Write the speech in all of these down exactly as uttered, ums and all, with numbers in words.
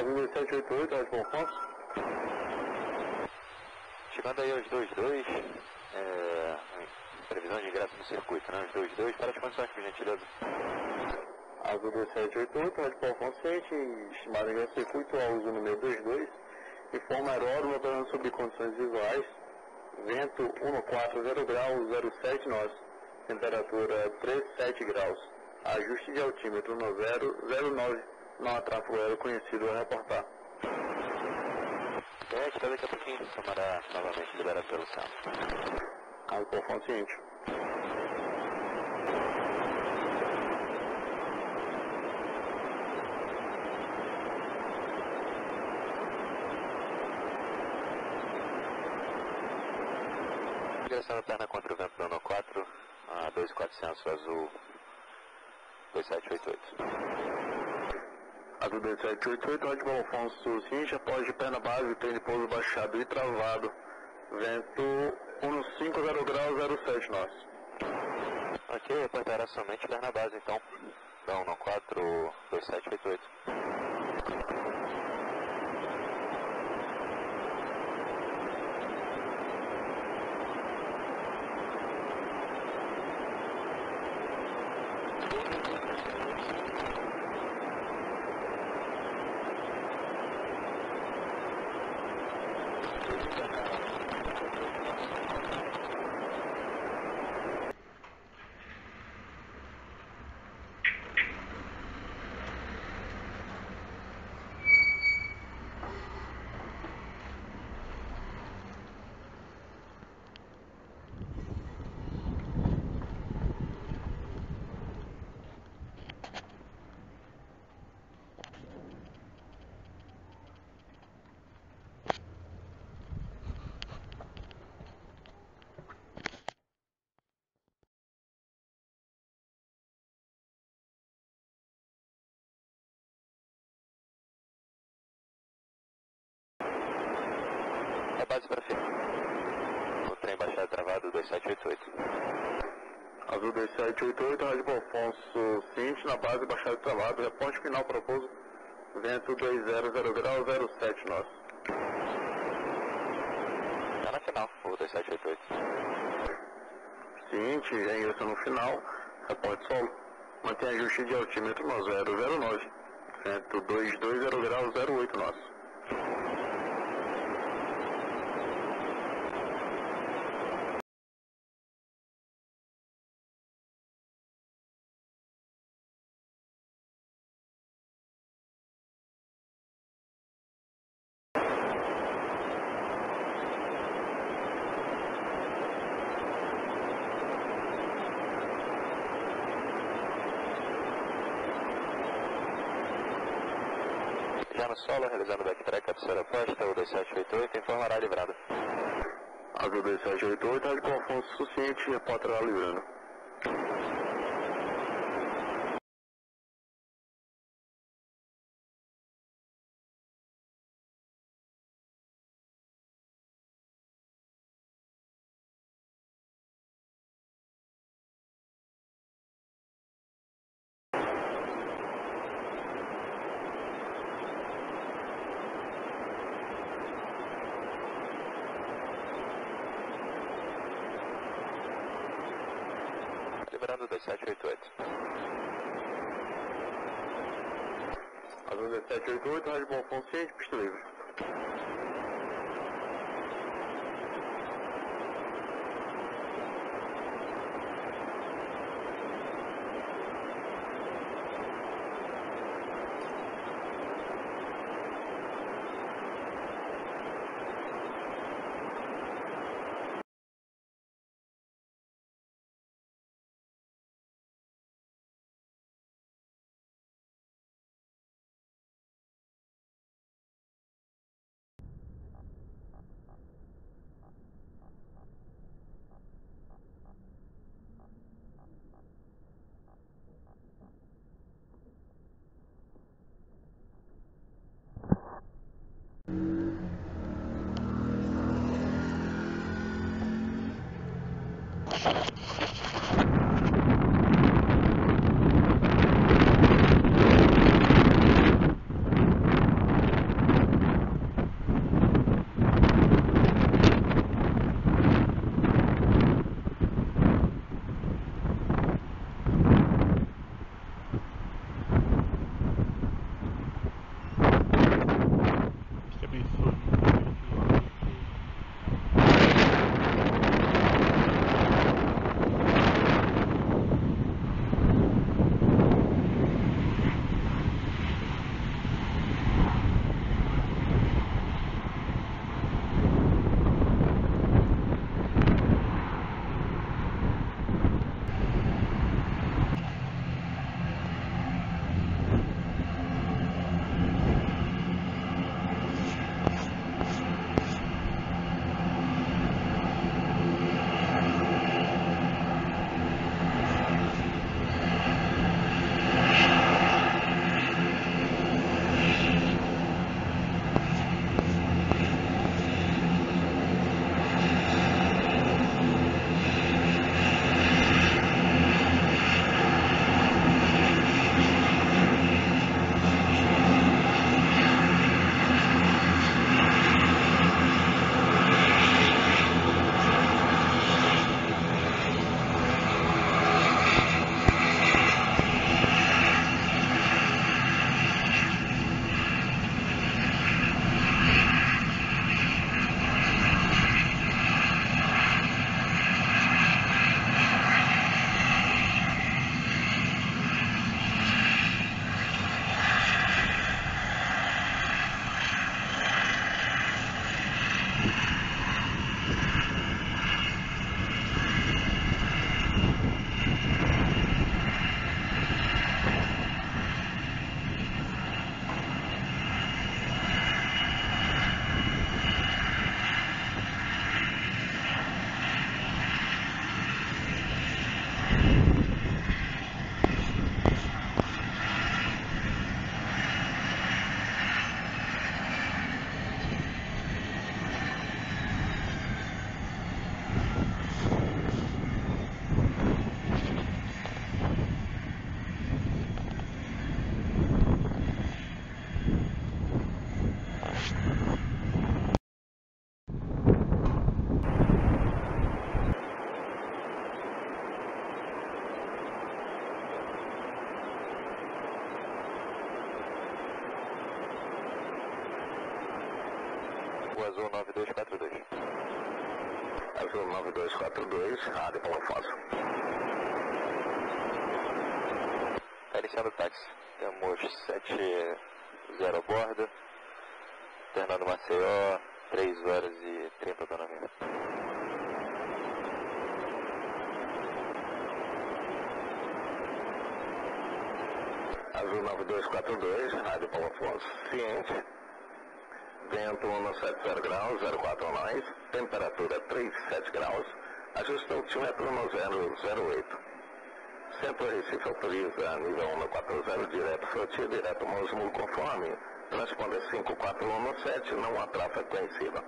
Azul sete oito oito, Rádio Confonso. Chegando aí aos dois dois, é, previsão de ingresso no circuito, né? Os dois dois, para as condições, por gentileza. Azul sete oito oito, Rádio Confonso, estimado ingresso no circuito, ao uso número dois dois, informa aeródromo operando sob condições visuais, vento um quatro zero graus, zero sete nós, temperatura três sete graus, ajuste de altímetro no zero zero nove, não há tráfego aéreo conhecido a reportar. É, até daqui a pouquinho, tomará novamente liberado pelo centro. Rádio Confonso ciente. Direção alterna contra o vento do ano quatro, a dois mil e quatrocentos azul dois sete oito oito. Azul dois sete oito oito, Rádio Confonso ciente, após de pé na base, tem de pouso baixado e travado, vento cinco zero graus, zero sete nós. Ok, reportará somente lá na base então, da um quatro dois sete oito oito. A base para fim. O trem baixado travado dois sete oito oito. Azul dois sete oito oito, Rádio Confonso ciente, na base baixado travado, reporte final proposto, vento dois zero zero graus, zero sete nós. Está na final, o dois sete oito oito. Ciente, já ingressou no final, reporte solo, mantém ajuste de altímetro no zero zero nove, vento dois dois zero graus, zero oito nós. Já no solo, realizando backtrack, captura oposta, o dois sete oito oito, informará livrado. Azul dois sete oito oito, Rádio Confonso ciente, reportará livrando. Liberando dois sete oito oito. Azul dois sete oito oito, Rádio Confonso ciente, pista livre. o Azul nove dois quatro dois. Azul nove dois quatro dois, rádio Paulo Afonso. Está iniciando o táxi. Temos sete zero a bordo. Fernando Maceió, três horas e trinta autonomia. Azul nove dois quatro dois, rádio Paulo Afonso, ciente. Vento um no sete zero graus, zero quatro nós, temperatura três vírgula sete graus, ajuste altímetro no zero zero oito. Centro Recife autoriza nível um no quatro zero, direto Flotia, direto Mosmo, conforme. Transponder cinco quatro um no sete, não há tráfego conhecido.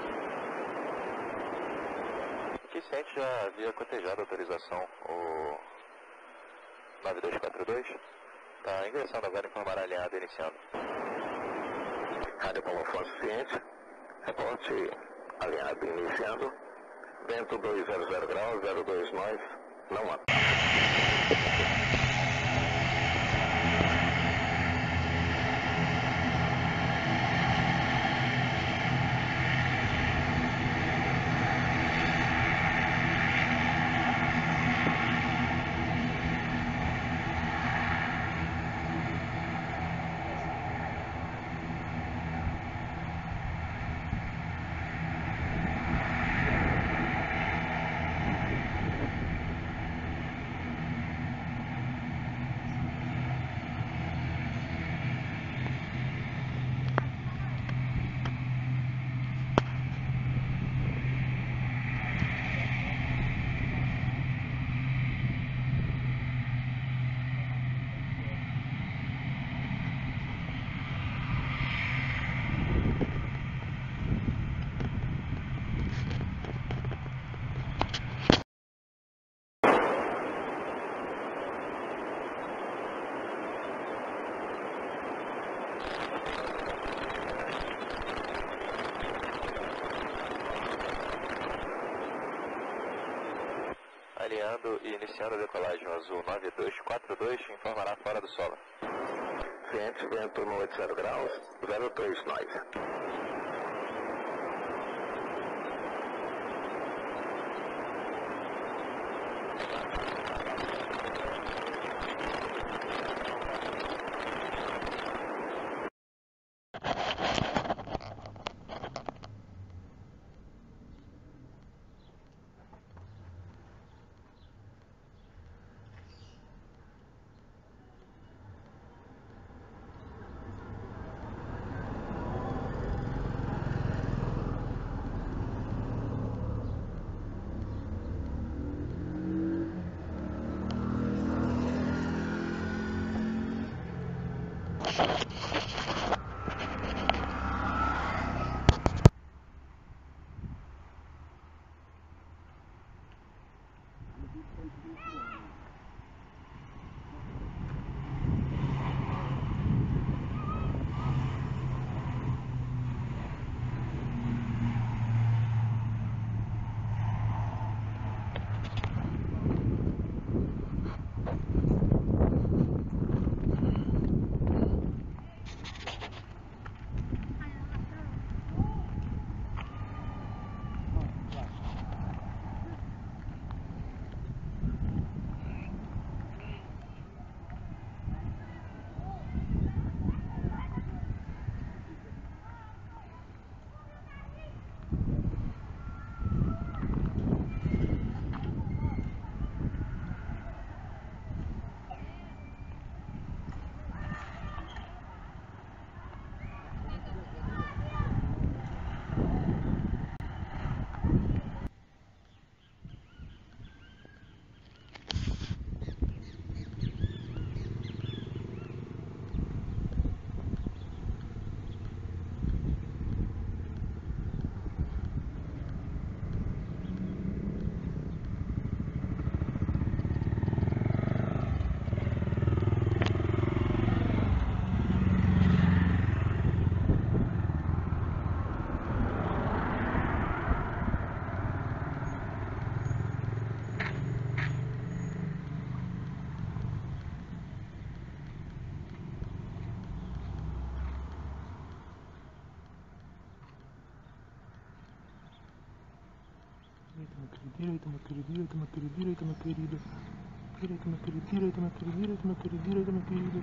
Aqui ciente já havia cotejado a autorização, o nove dois quatro dois. Está ingressando agora, informará alinhado, iniciando. Rádio Paulo Afonso ciente, reporte alinhado iniciando, vento dois zero zero graus, zero dois nós, não há. Alinhando e iniciando a decolagem, Azul nove dois quatro dois, informará fora do solo. Ciente, vento no oito zero graus, zero três nós. direita, meu querido, direita, meu querido, direita, meu querido. Direita, meu querido, direita, meu querido, direita, meu querido, direita, meu querido.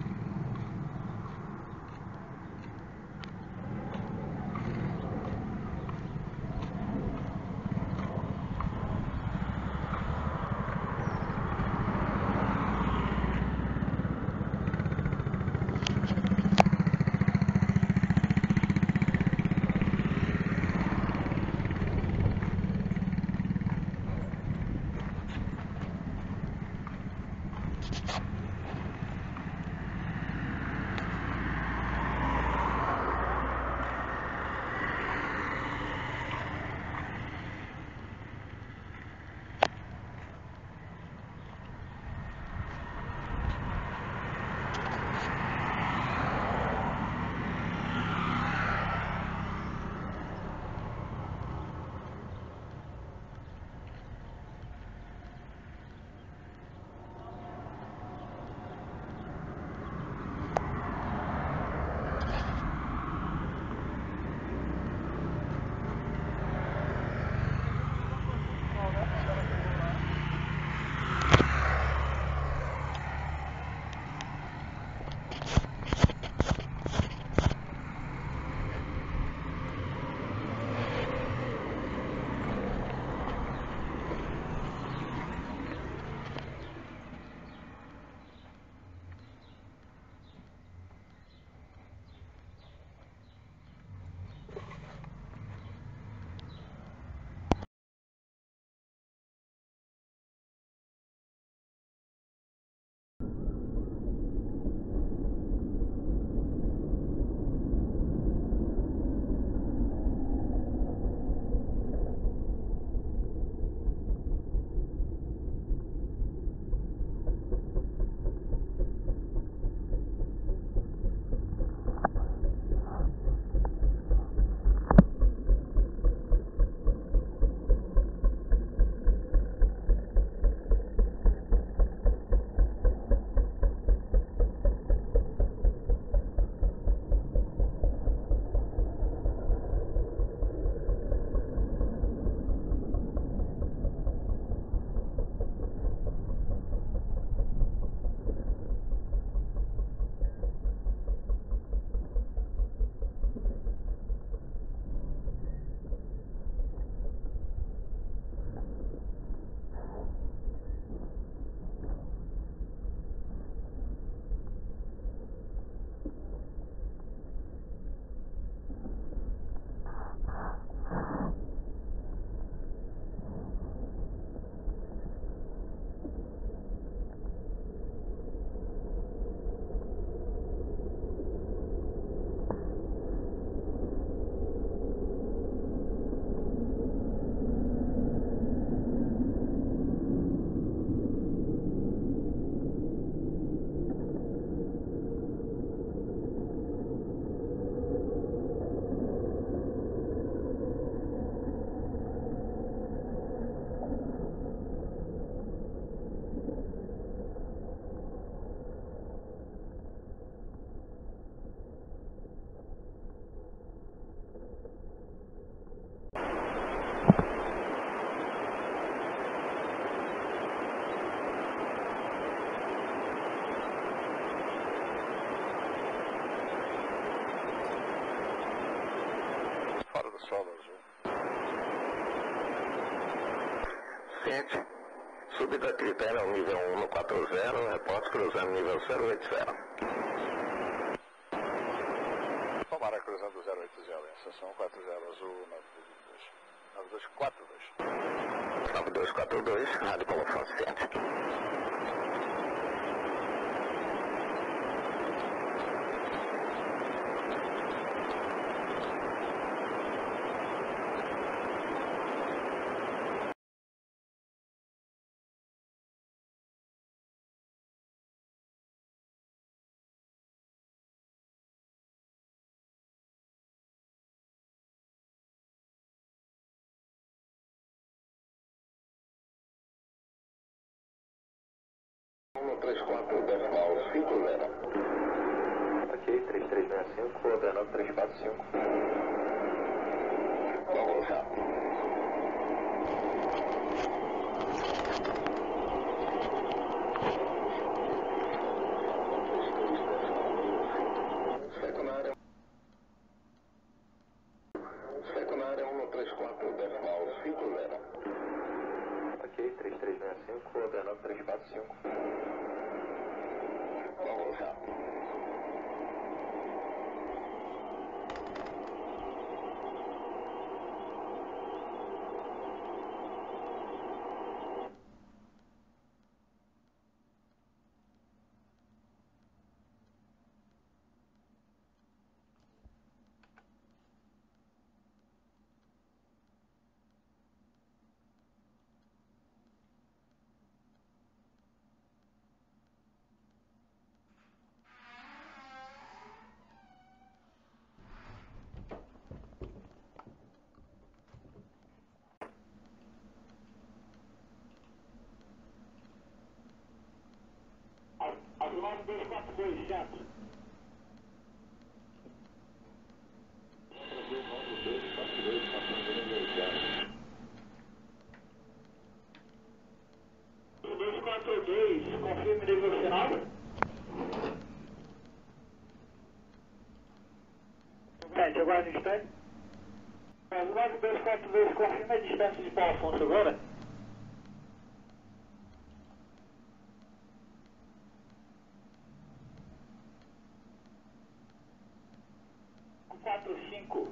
Solo azul. Ciente. Súbita critério nível um quatro zero, repórter cruzando nível zero oito zero. Tomara cruzando zero oito zero, em estação quatro zero azul nove dois quatro dois. nove dois quatro dois, rádio colocação ciente. um três quatro decimal cinco zero. Ok, três três seis cinco, ordenado três quatro cinco. Vamos lá. quatro decimal cinco zero. Ok, três três seis cinco, ordenando três quatro cinco. Vamos lá. Afirmado dois quatro dois, centro. dois quatro dois, dois quatro dois, confirme nível final. Sete, aguarde o instante. Afirmado dois quatro dois, confirme a distância de Paulo Afonso agora. quatro cinco.